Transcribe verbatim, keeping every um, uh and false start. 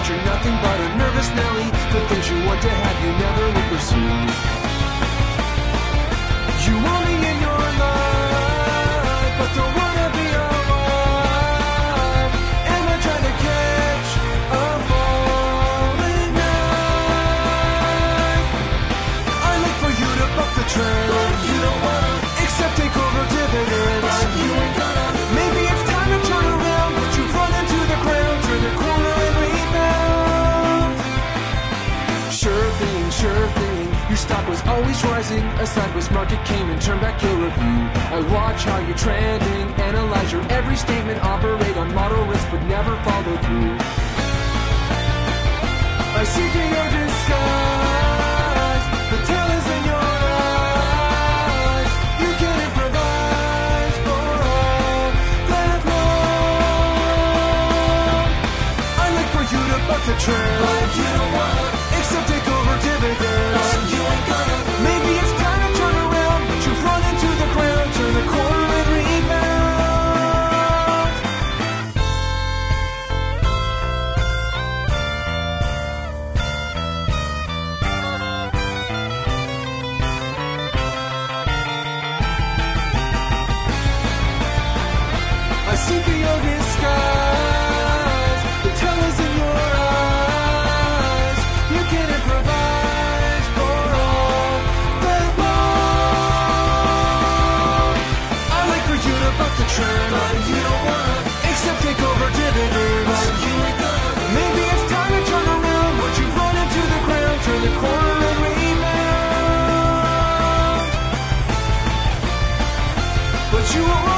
but you're nothing but a nervous Nelly. The things you want to have you never will pursue. You want me in your life, but don't wanna be alive. Am I trying to catch a falling knife? I like for you to buck the trend, but you don't wanna accept takeover dividends, but you ain't gonna. Maybe it's time to turn around, but you've run into the ground, turn the corner and rebound. Sure thing, sure thing, your stock was always rising. A sideways market came and turned back your review. I watch how you're trending, analyze your every statement, operate on model risk but never follow through. I see through your disguise, the tail is in your eyes. You can improvise for all that long. I like for you to buck the trend, but you don't wanna accept takeover dividends, but you ain't gonna. Maybe it's time to turn around, but you've run into the ground, turn the corner and rebound. I see through your disguise, the tail is in your eyes. You can improvise for all that long. I like for you to buck the trend, but you don't wanna accept takeover dividends, but you ain't gonna. Maybe it's time to turn around, but you've run into the ground, turn the corner and rebound. But you won't.